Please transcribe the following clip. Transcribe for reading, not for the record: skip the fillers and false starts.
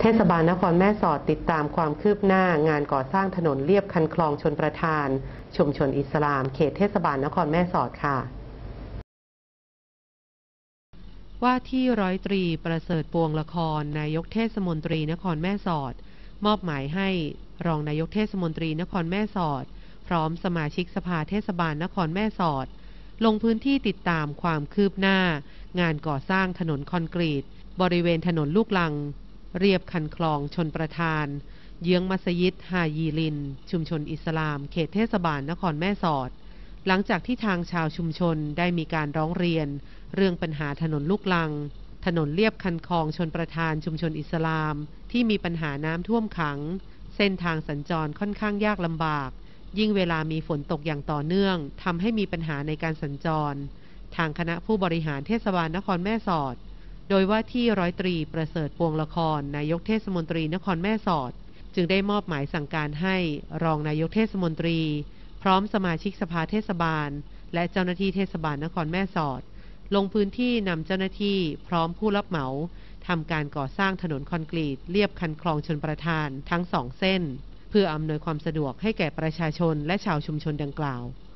เทศบาลนครแม่สอดติดตามความคืบหน้างานก่อสร้างถนนเลียบคันคลองชลประทานชุมชนอิสลามเขตเทศบาลนครแม่สอดค่ะว่าที่ร้อยตรีประเสริฐปวงละครนายกเทศมนตรีนครแม่สอดมอบหมายให้รองนายกเทศมนตรีนครแม่สอดพร้อมสมาชิกสภาเทศบาลนครแม่สอดลงพื้นที่ติดตามความคืบหน้างานก่อสร้างถนนคอนกรีตบริเวณถนนลูกลังเรียบคันคลองชลประทานเยื้องมัสยิดฮายีลินชุมชนอิสลามเขตเทศบาลนครแม่สอดหลังจากที่ทางชาวชุมชนได้มีการร้องเรียนเรื่องปัญหาถนนลูกลังถนนเลียบคันคลองชลประทานชุมชนอิสลามที่มีปัญหาน้ำท่วมขังเส้นทางสัญจรค่อนข้างยากลำบากยิ่งเวลามีฝนตกอย่างต่อเนื่องทำให้มีปัญหาในการสัญจรทางคณะผู้บริหารเทศบาลนครแม่สอดโดยว่าที่ร้อยตรีประเสริฐปวงละครนายกเทศมนตรีนครแม่สอดจึงได้มอบหมายสั่งการให้รองนายกเทศมนตรีพร้อมสมาชิกสภาเทศบาลและเจ้าหน้าที่เทศบาลนครแม่สอดลงพื้นที่นำเจ้าหน้าที่พร้อมผู้รับเหมาทำการก่อสร้างถนนคอนกรีตเลียบคันคลองชลประทานทั้ง2 เส้นเพื่ออำนวยความสะดวกให้แก่ประชาชนและชาวชุมชนดังกล่าว